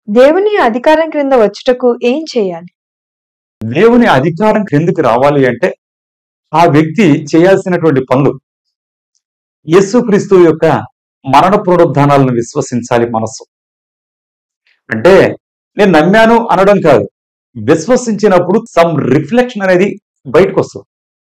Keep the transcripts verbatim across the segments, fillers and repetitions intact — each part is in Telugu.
దేవుని అధికారం క్రింద వచ్చుటకు ఏం చేయాలి? దేవుని అధికారం క్రిందికి రావాలి అంటే ఆ వ్యక్తి చేయాల్సినటువంటి పనులు యేసుక్రీస్తు యొక్క మరణ పునరుద్ధానాలను విశ్వసించాలి మనస్సు. అంటే నేను నమ్మాను అనడం కాదు, విశ్వసించినప్పుడు సమ్ రిఫ్లెక్షన్ అనేది బయటకు వస్తుంది.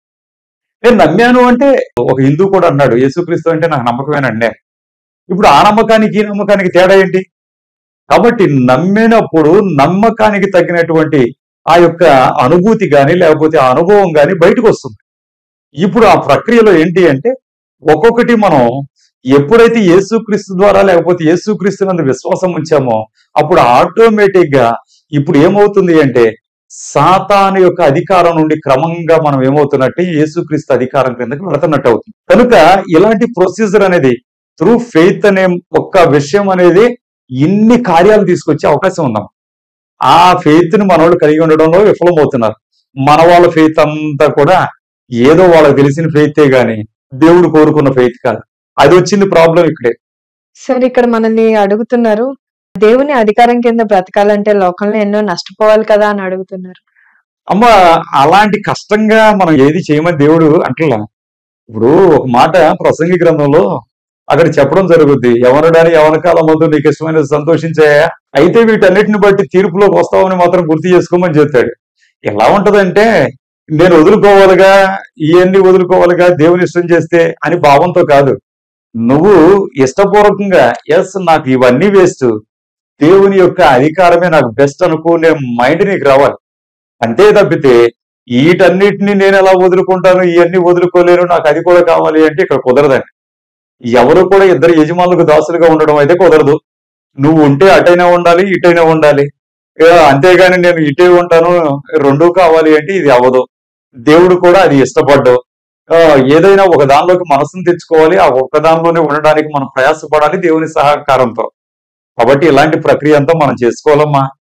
నేను నమ్మాను అంటే ఒక హిందూ కూడా అన్నాడు యేసుక్రీస్తు అంటే నాకు నమ్మకమేనండి. ఇప్పుడు ఆ నమ్మకానికి ఈ నమ్మకానికి తేడా ఏంటి? కాబట్టి నమ్మినప్పుడు నమ్మకానికి తగినటువంటి ఆ యొక్క అనుభూతి కానీ లేకపోతే ఆ అనుభవం కానీ బయటకు వస్తుంది. ఇప్పుడు ఆ ప్రక్రియలో ఏంటి అంటే ఒక్కొక్కటి మనం ఎప్పుడైతే యేసుక్రీస్తు ద్వారా లేకపోతే యేసుక్రీస్తు నందు విశ్వాసం ఉంచామో అప్పుడు ఆటోమేటిక్ గా ఇప్పుడు ఏమవుతుంది అంటే సాతాను యొక్క అధికారం నుండి క్రమంగా మనం ఏమవుతున్నట్టు యేసుక్రీస్తు అధికారం కిందకి వెళుతున్నట్టు అవుతుంది. కనుక ఇలాంటి ప్రొసీజర్ అనేది త్రూ ఫెయిత్ అనే ఒక్క విషయం అనేది ఇన్ని కార్యాలు తీసుకొచ్చే అవకాశం ఉందాం. ఆ ఫెయిత్ ని మనోళ్ళు కలిగి ఉండడంలో విఫలమవుతున్నారు. మన వాళ్ళ ఫెయిత్ అంతా కూడా ఏదో వాళ్ళకి తెలిసిన ఫెయితే గాని దేవుడు కోరుకున్న ఫెయిత్ కాదు. అది వచ్చింది ప్రాబ్లం ఇక్కడే. సార్ ఇక్కడ మనల్ని అడుగుతున్నారు, దేవుని అధికారం కింద బ్రతకాలంటే లోకంలో ఎన్నో నష్టపోవాలి కదా అని అడుగుతున్నారు. అమ్మ అలాంటి కష్టంగా మనం ఏది చేయమని దేవుడు అంటలా. ఇప్పుడు ఒక మాట ప్రసంగి గ్రంథంలో అక్కడ చెప్పడం జరుగుద్ది, ఎవరడాని యవన కాలం ముందు నీకు ఇష్టమైన సంతోషించాయా, అయితే వీటన్నిటిని బట్టి తీర్పులోకి వస్తామని మాత్రం గుర్తు చేసుకోమని చెప్తాడు. ఎలా ఉంటదంటే నేను వదులుకోవాలిగా, ఇవన్నీ వదులుకోవాలిగా దేవుని ఇష్టం చేస్తే అని భావంతో కాదు. నువ్వు ఇష్టపూర్వకంగా ఎస్ నాకు ఇవన్నీ వేస్ట్, దేవుని యొక్క అధికారమే నాకు బెస్ట్ అనుకునే మైండ్ నీకు రావాలి. అంతే తప్పితే వీటన్నిటిని నేను ఎలా వదులుకుంటాను, ఇవన్నీ వదులుకోలేను, నాకు అది కూడా కావాలి అంటే ఇక్కడ కుదరదండి. ఎవరు కూడా ఇద్దరు యజమానులకు దాసులుగా ఉండడం అయితే కుదరదు. నువ్వు ఉంటే అటైనా ఉండాలి, ఇటైనా ఉండాలి. అంతేగాని నేను ఇటే ఉంటాను రెండూ కావాలి అంటే ఇది అవ్వదు. దేవుడు కూడా అది ఇష్టపడ్డు. ఏదైనా ఒక దానిలోకి మనసును తెచ్చుకోవాలి, ఆ ఒక్క దానిలోనే ఉండడానికి మనం ప్రయాసపడాలి దేవుని సహకారంతో. కాబట్టి ఇలాంటి ప్రక్రియ అంతా మనం చేసుకోవాలమ్మా.